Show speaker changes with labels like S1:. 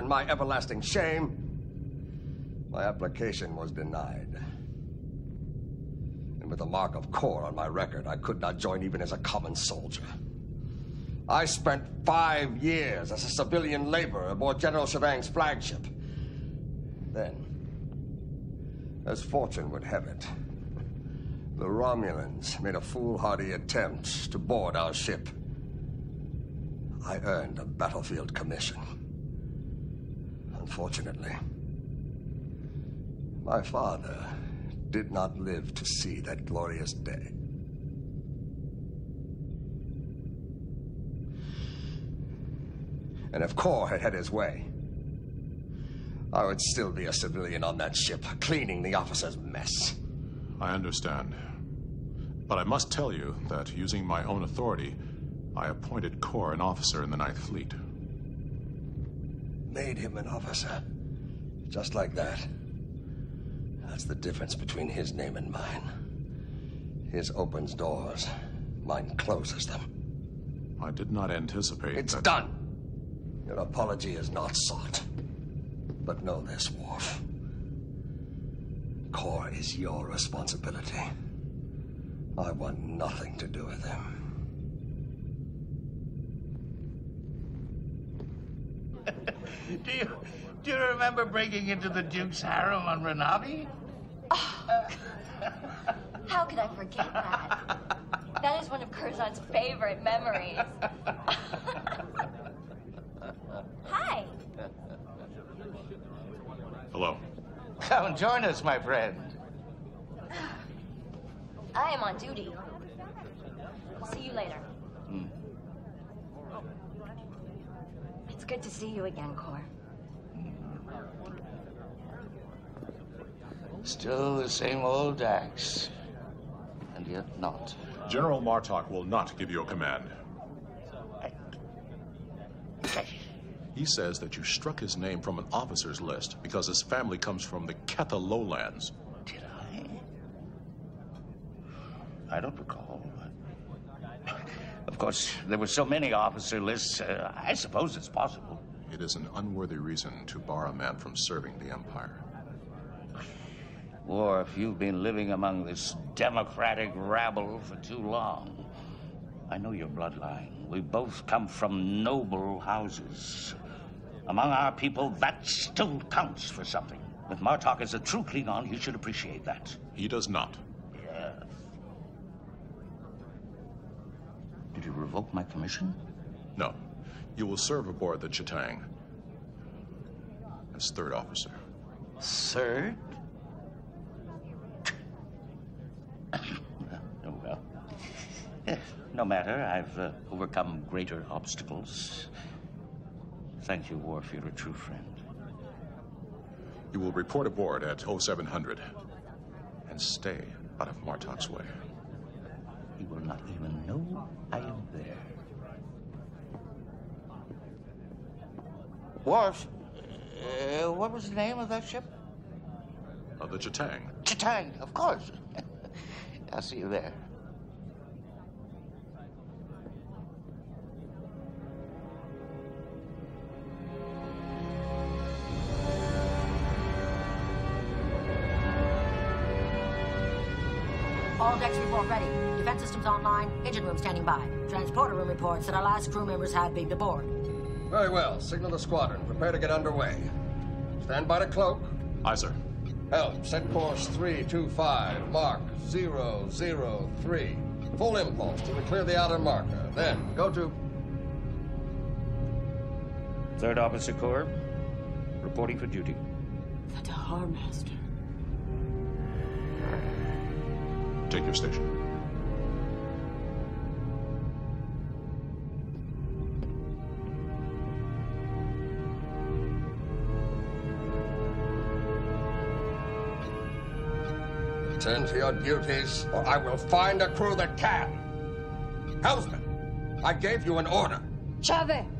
S1: and my everlasting shame, my application was denied. And with the mark of Corps on my record, I could not join even as a common soldier. I spent 5 years as a civilian laborer aboard General Chavang's flagship. Then, as fortune would have it, the Romulans made a foolhardy attempt to board our ship. I earned a battlefield commission. Unfortunately, my father did not live to see that glorious day. And if Corps had had his way, I would still be a civilian on that ship, cleaning the officers' mess.
S2: I understand. But I must tell you that using my own authority, I appointed Corps an officer in the Ninth Fleet.
S1: Made him an officer. Just like that. That's the difference between his name and mine. His opens doors, mine closes them.
S2: I did not anticipate
S1: It's done! Your apology is not sought. But know this, Worf. Corps is your responsibility. I want nothing to do with him.
S3: Do you remember breaking into the Duke's harem on Renavi?
S4: Oh, how could I forget that? That is one of Curzon's favorite memories. Hi.
S2: Hello.
S3: Come join us, my friend.
S4: I am on duty. See you later. It's good to see you again, Corps.
S3: Still the same old Dax. And yet not.
S2: General Martok will not give you a command. He says that you struck his name from an officer's list because his family comes from the Ketha lowlands.
S3: Did I? I don't recall. Of course, there were so many officer lists, I suppose it's possible.
S2: It is an unworthy reason to bar a man from serving the Empire.
S3: Worf, you've been living among this democratic rabble for too long. I know your bloodline. We both come from noble houses. Among our people, that still counts for something. If Martok is a true Klingon, he should appreciate that.
S2: He does not.
S3: Yes. Did you revoke my commission?
S2: No. You will serve aboard the Chitang as third officer.
S3: Third? Oh, well. No matter. I've overcome greater obstacles. Thank you, Worf. You're a true friend.
S2: You will report aboard at 0700 and stay out of Martok's way.
S3: He will not even know I am there. Worf, what was the name of that ship?
S2: The Chitang.
S3: Chitang, of course. I'll see you there.
S5: All decks report ready. Defense systems online. Engine room standing by. Transporter room reports that our last crew members have beamed aboard.
S1: Very well. Signal the squadron. Prepare to get underway. Stand by to cloak.
S2: Aye, sir.
S1: Helm, set course 325, mark 003. Full impulse till we clear the outer marker. Then, go to...
S3: Third Officer Corps, reporting for duty.
S5: The Dahar Master.
S2: Take your station.
S1: Turn to your duties, or I will find a crew that can. Helmsman, I gave you an order.
S6: Chave,